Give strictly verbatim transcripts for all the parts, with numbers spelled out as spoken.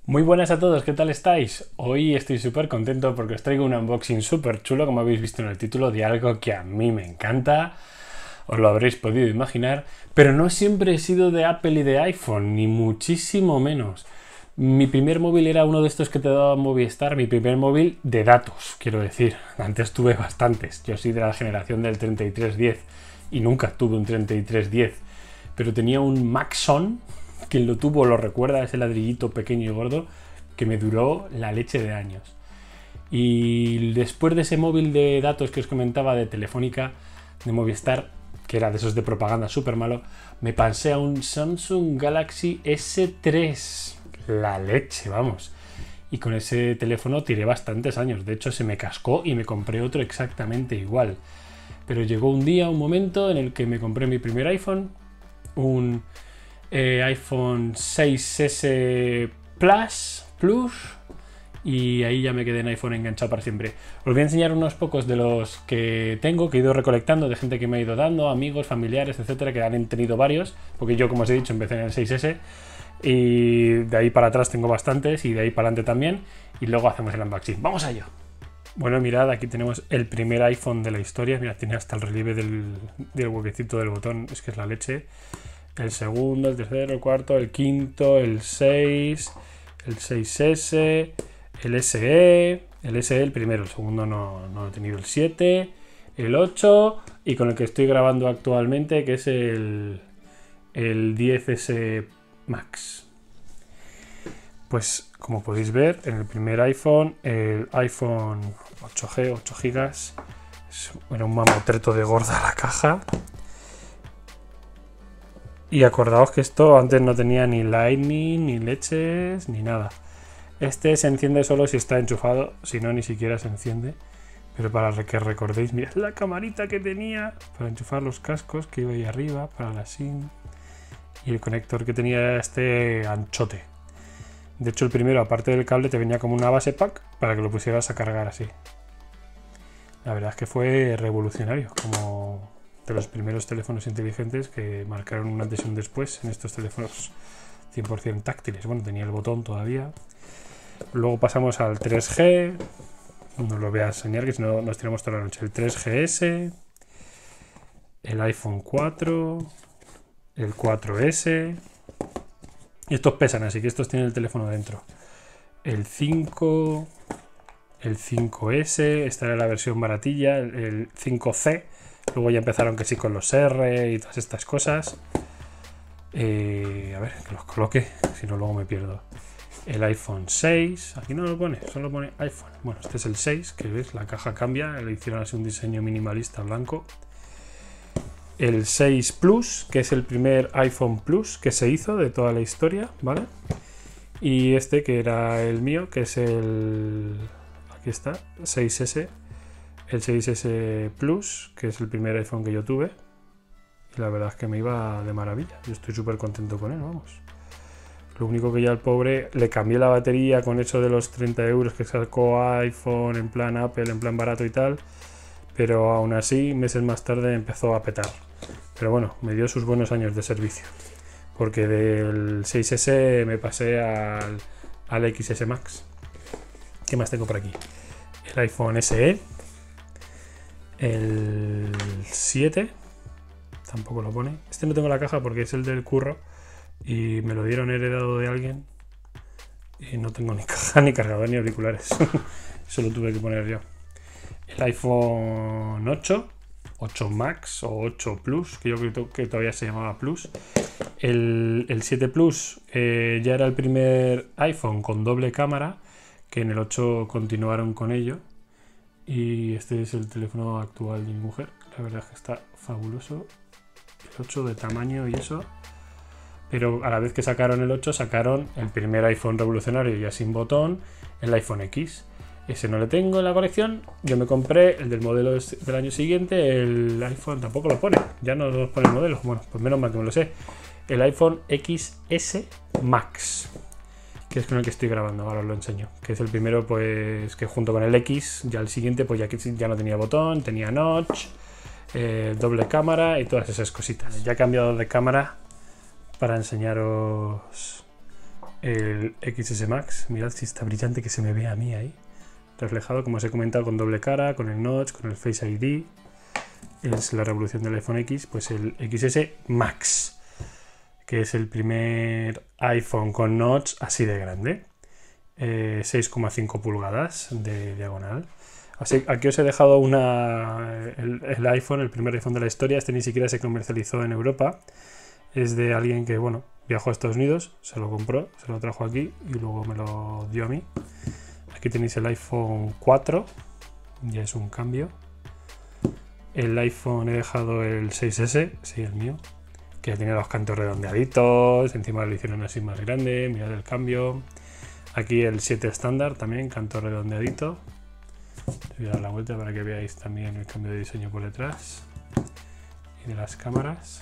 Muy buenas a todos, ¿qué tal estáis? Hoy estoy súper contento porque os traigo un unboxing súper chulo, como habéis visto en el título, de algo que a mí me encanta. Os lo habréis podido imaginar, pero no siempre he sido de Apple y de iPhone, ni muchísimo menos. Mi primer móvil era uno de estos que te daba Movistar, mi primer móvil de datos, quiero decir. Antes tuve bastantes, yo soy de la generación del treinta y tres diez y nunca tuve un treinta y tres diez, pero tenía un Maxon. Quien lo tuvo lo recuerda, ese ladrillito pequeño y gordo que me duró la leche de años. Y después de ese móvil de datos que os comentaba de Telefónica, de Movistar, que era de esos de propaganda súper malo, me pasé a un Samsung Galaxy ese tres. La leche, vamos. Y con ese teléfono tiré bastantes años. De hecho, se me cascó y me compré otro exactamente igual. Pero llegó un día, un momento en el que me compré mi primer iPhone, un Eh, iPhone seis ese Plus, Plus, y ahí ya me quedé en iPhone enganchado para siempre. Os voy a enseñar unos pocos de los que tengo, que he ido recolectando, de gente que me ha ido dando, amigos, familiares, etcétera, que han tenido varios, porque yo, como os he dicho, empecé en el seis ese, y de ahí para atrás tengo bastantes, y de ahí para adelante también, y luego hacemos el unboxing. ¡Vamos a ello! Bueno, mirad, aquí tenemos el primer iPhone de la historia. Mirad, tiene hasta el relieve del, del huequecito del botón, es que es la leche. El segundo, el tercero, el cuarto, el quinto, el seis, el seis ese, el ese e, el ese e el primero, el segundo no, no he tenido, el siete, el ocho y con el que estoy grabando actualmente, que es el, el diez ese Max. Pues como podéis ver, en el primer iPhone, el iPhone ocho G, ocho gigas, era un mamotreto de gorda la caja. Y acordaos que esto antes no tenía ni Lightning, ni leches, ni nada. Este se enciende solo si está enchufado, si no, ni siquiera se enciende. Pero para que recordéis, mirad la camarita que tenía para enchufar los cascos que iba ahí arriba, para la SIM. Y el conector que tenía este anchote. De hecho, el primero, aparte del cable, te venía como una base pack para que lo pusieras a cargar así. La verdad es que fue revolucionario, como de los primeros teléfonos inteligentes que marcaron un antes y un después en estos teléfonos cien por cien táctiles. Bueno, tenía el botón todavía. Luego pasamos al tres G. No lo voy a enseñar, que si no nos tiramos toda la noche. El tres G S, el iPhone cuatro, el cuatro ese. Y estos pesan, así que estos tienen el teléfono dentro. El cinco, el cinco ese, esta era la versión baratilla, el cinco C. Luego ya empezaron que sí con los R y todas estas cosas. Eh, a ver, que los coloque, si no luego me pierdo. El iPhone seis, aquí no lo pone, solo pone iPhone. Bueno, este es el seis, que ves, la caja cambia, le hicieron así un diseño minimalista blanco. El seis Plus, que es el primer iPhone Plus que se hizo de toda la historia, ¿vale? Y este que era el mío, que es el... aquí está, seis ese. El seis ese Plus, que es el primer iPhone que yo tuve. Y la verdad es que me iba de maravilla. Yo estoy súper contento con él, vamos. Lo único que ya al pobre le cambié la batería con eso de los treinta euros que sacó iPhone en plan Apple, en plan barato y tal. Pero aún así, meses más tarde empezó a petar. Pero bueno, me dio sus buenos años de servicio. Porque del seis ese me pasé al, al X S Max. ¿Qué más tengo por aquí? El iPhone ese e. El siete, tampoco lo pone. Este no tengo la caja porque es el del curro y me lo dieron heredado de alguien y no tengo ni caja, ni cargador, ni auriculares. Eso lo tuve que poner yo. El iPhone ocho, ocho Max o ocho Plus, que yo creo que todavía se llamaba Plus. El, el siete Plus eh, ya era el primer iPhone con doble cámara, que en el ocho continuaron con ello. Y este es el teléfono actual de mi mujer. La verdad es que está fabuloso. El ocho de tamaño y eso. Pero a la vez que sacaron el ocho, sacaron el primer iPhone revolucionario ya sin botón, el iPhone X. Ese no le tengo en la colección. Yo me compré el del modelo del año siguiente. El iPhone tampoco lo pone. Ya no lo pone el modelo. Bueno, pues menos mal que me lo sé. El iPhone X S Max, que es con el que estoy grabando, ahora os lo enseño, que es el primero, pues, que junto con el X, ya el siguiente, pues ya, ya no tenía botón, tenía notch, eh, doble cámara y todas esas cositas. Ya he cambiado de cámara para enseñaros el X S Max. Mirad si está brillante, que se me ve a mí ahí. Reflejado, como os he comentado, con doble cara, con el notch, con el Face I D. Es la revolución del iPhone X, pues el X S Max, que es el primer iPhone con notch así de grande. Eh, seis coma cinco pulgadas de diagonal. Así, aquí os he dejado una, el, el iPhone, el primer iPhone de la historia. Este ni siquiera se comercializó en Europa. Es de alguien que, bueno, viajó a Estados Unidos, se lo compró, se lo trajo aquí y luego me lo dio a mí. Aquí tenéis el iPhone cuatro, ya es un cambio. El iPhone he dejado el seis ese, sí, el mío, que ya tiene los cantos redondeaditos, encima lo hicieron así más grande, mirad el cambio. Aquí el siete estándar también, canto redondeadito. Voy a dar la vuelta para que veáis también el cambio de diseño por detrás y de las cámaras.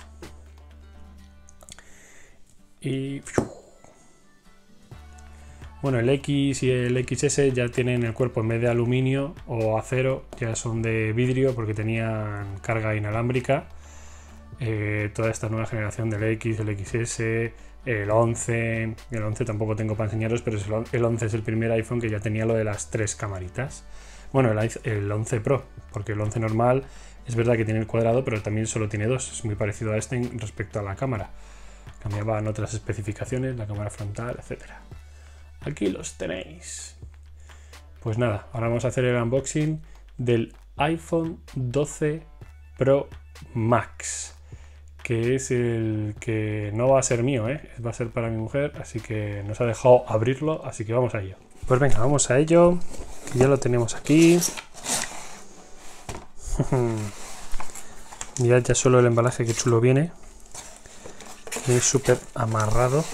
Y bueno, el X y el X S ya tienen el cuerpo en vez de aluminio o acero, ya son de vidrio porque tenían carga inalámbrica. Eh, toda esta nueva generación del X, el X S, el once, el once tampoco tengo para enseñaros, pero el once es el primer iPhone que ya tenía lo de las tres camaritas. Bueno, el, el once Pro, porque el once normal es verdad que tiene el cuadrado, pero también solo tiene dos, es muy parecido a este respecto a la cámara. Cambiaban otras especificaciones, la cámara frontal, etcétera. Aquí los tenéis. Pues nada, ahora vamos a hacer el unboxing del iPhone doce Pro Max, que es el que no va a ser mío, ¿eh? Va a ser para mi mujer, así que nos ha dejado abrirlo, así que vamos a ello. Pues venga, vamos a ello, que ya lo tenemos aquí. Mirad ya solo el embalaje, que chulo viene. Viene súper amarrado.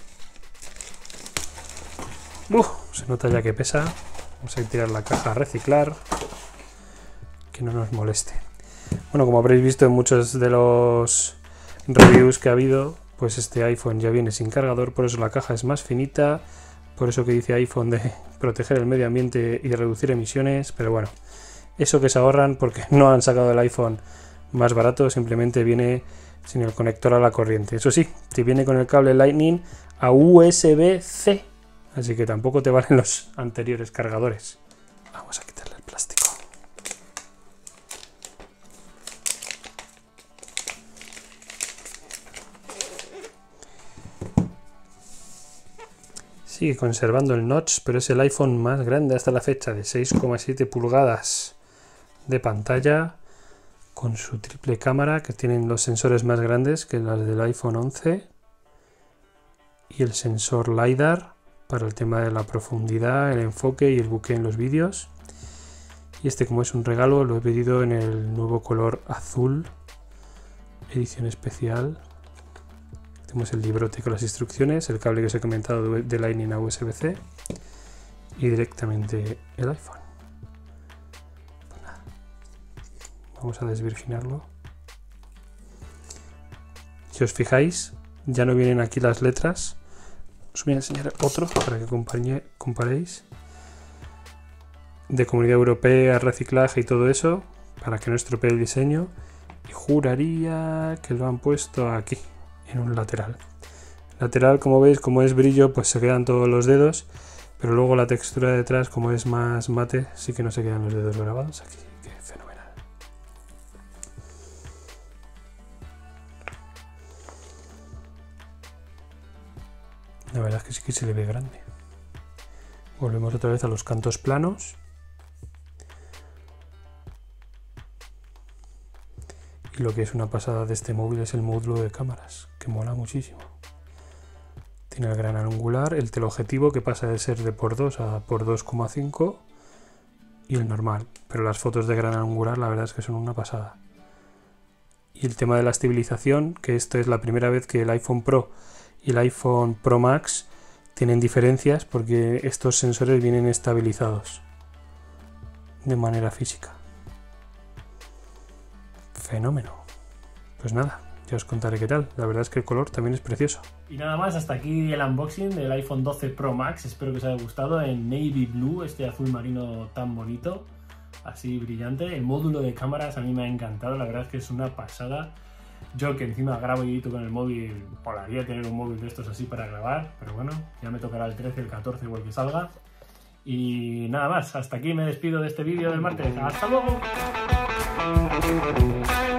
Uf, se nota ya que pesa. Vamos a tirar la caja a reciclar, que no nos moleste. Bueno, como habréis visto en muchos de los reviews que ha habido, pues este iPhone ya viene sin cargador, por eso la caja es más finita, por eso que dice iPhone de proteger el medio ambiente y reducir emisiones, pero bueno, eso que se ahorran porque no han sacado el iPhone más barato, simplemente viene sin el conector a la corriente. Eso sí, te viene con el cable Lightning a U S B C, así que tampoco te valen los anteriores cargadores. Vamos a quitarle el plástico. Sigue conservando el notch, pero es el iPhone más grande hasta la fecha, de seis coma siete pulgadas de pantalla, con su triple cámara, que tienen los sensores más grandes que las del iPhone once, y el sensor LiDAR para el tema de la profundidad, el enfoque y el bokeh en los vídeos. Y este, como es un regalo, lo he pedido en el nuevo color azul, edición especial. Tenemos el librote con las instrucciones, el cable que os he comentado de Lightning a U S B C y directamente el iPhone. Pues nada, vamos a desvirginarlo. Si os fijáis, ya no vienen aquí las letras. Os voy a enseñar otro para que comparéis. De Comunidad Europea, reciclaje y todo eso, para que no estropee el diseño. Y juraría que lo han puesto aquí, en un lateral. Lateral, como veis, como es brillo, pues se quedan todos los dedos, pero luego la textura de detrás, como es más mate, sí que no se quedan los dedos grabados aquí. Qué fenomenal. La verdad es que sí que se le ve grande. Volvemos otra vez a los cantos planos. Y lo que es una pasada de este móvil es el módulo de cámaras, que mola muchísimo. Tiene el gran angular, el teleobjetivo que pasa de ser de por dos a por dos coma cinco y el normal. Pero las fotos de gran angular la verdad es que son una pasada. Y el tema de la estabilización, que esto es la primera vez que el iPhone Pro y el iPhone Pro Max tienen diferencias porque estos sensores vienen estabilizados de manera física. Fenómeno. Pues nada, ya os contaré qué tal. La verdad es que el color también es precioso. Y nada más, hasta aquí el unboxing del iPhone doce Pro Max. Espero que os haya gustado, en Navy Blue, este azul marino tan bonito, así brillante. El módulo de cámaras a mí me ha encantado, la verdad es que es una pasada. Yo que encima grabo y edito con el móvil, molaría tener un móvil de estos así para grabar, pero bueno, ya me tocará el trece, el catorce o el que salga. Y nada más, hasta aquí me despido de este vídeo del martes. ¡Hasta luego!